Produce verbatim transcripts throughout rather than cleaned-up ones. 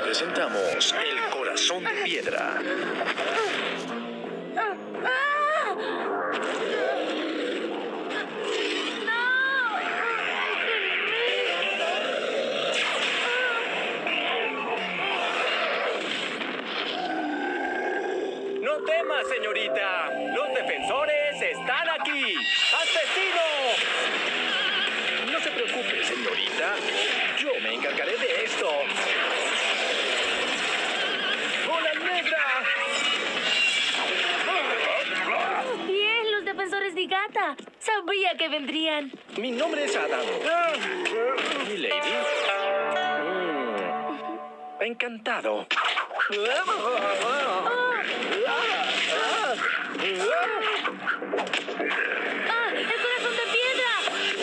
presentamos El Corazón de Piedra. No temas, señorita. Los defensores están aquí. ¡Asesino! No se preocupe, señorita. Yo me encargaré de esto. ¡Bola negra! Bien, los defensores de Gata. Sabía que vendrían. Mi nombre es Adam. ¿Mi lady? Mm, encantado. ¡Ah! ¡El corazón de piedra!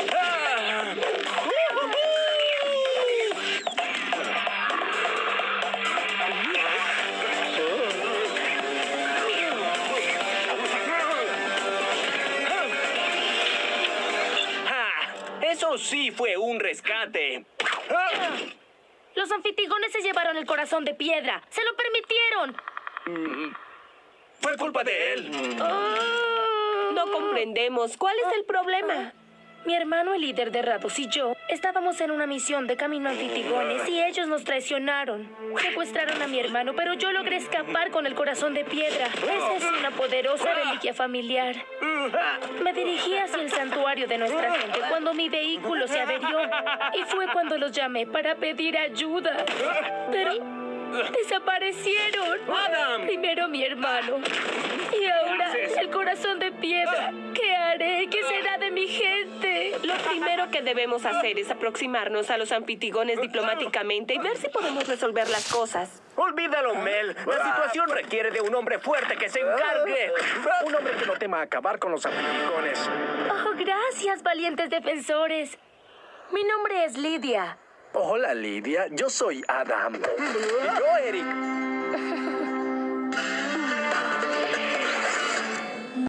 ¡Ja! Eso sí fue un rescate. Los anfitigones se llevaron el corazón de piedra. ¡Se lo permitieron! Fue culpa de él. No comprendemos. ¿Cuál es el problema? Mi hermano, el líder de Rados, y yo estábamos en una misión de camino a anfitigones y ellos nos traicionaron. Secuestraron a mi hermano, pero yo logré escapar con el corazón de piedra. Esa es una poderosa reliquia familiar. Me dirigí hacia el santuario de nuestra gente cuando mi vehículo se averió. Y fue cuando los llamé para pedir ayuda. Pero desaparecieron. ¡Adam! Primero mi hermano. Y ahora el corazón de piedra. ¿Qué haré? ¿Qué será de mi gente? Lo primero que debemos hacer es aproximarnos a los anfitigones diplomáticamente y ver si podemos resolver las cosas. Olvídalo, Mel. La situación requiere de un hombre fuerte que se encargue. Un hombre que no tema acabar con los anfitigones. Oh, gracias, valientes defensores. Mi nombre es Lidia. Hola, Lidia. Yo soy Adam. Y yo, Eric.